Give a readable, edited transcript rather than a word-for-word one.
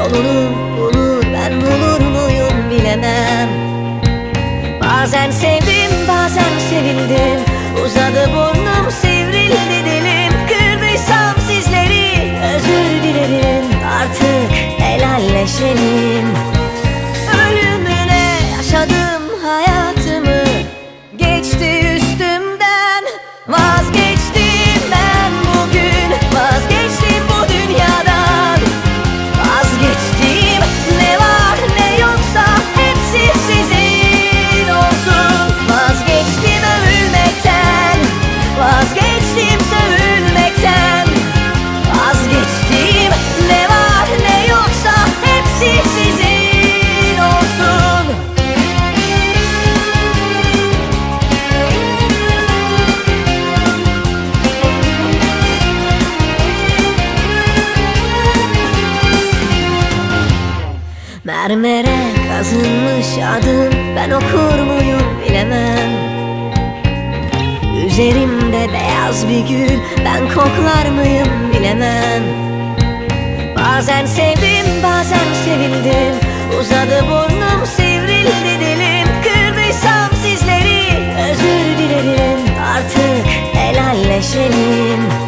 yolunu bulur, ben bulur muyum bilemem. Bazen sevdim, bazen sevildim, uzadı burnum, sivrildi dilim. Kırdıysam sizleri özür dilerim, artık helalleşelim. Ölümüne yaşadım hayatımı, geçti üstümden. Vazgeçtim ben bugün, vazgeçtim bu dünyadan. Vazgeçtim, ne var ne yoksa hepsi sizin olsun. Vazgeçtim övülmekten, vazgeçtim sövülmekten. Vazgeçtim, ne var ne yoksa hepsi sizin olsun. Mermere kazınmış adım, ben okur muyum bilemem. Üzerimde beyaz bir gül, ben koklar mıyım bilemem. Bazen sevdim, bazen sevildim, uzadı burnum, sivrildi dilim. Kırdıysam sizleri özür dilerim, artık helalleşelim.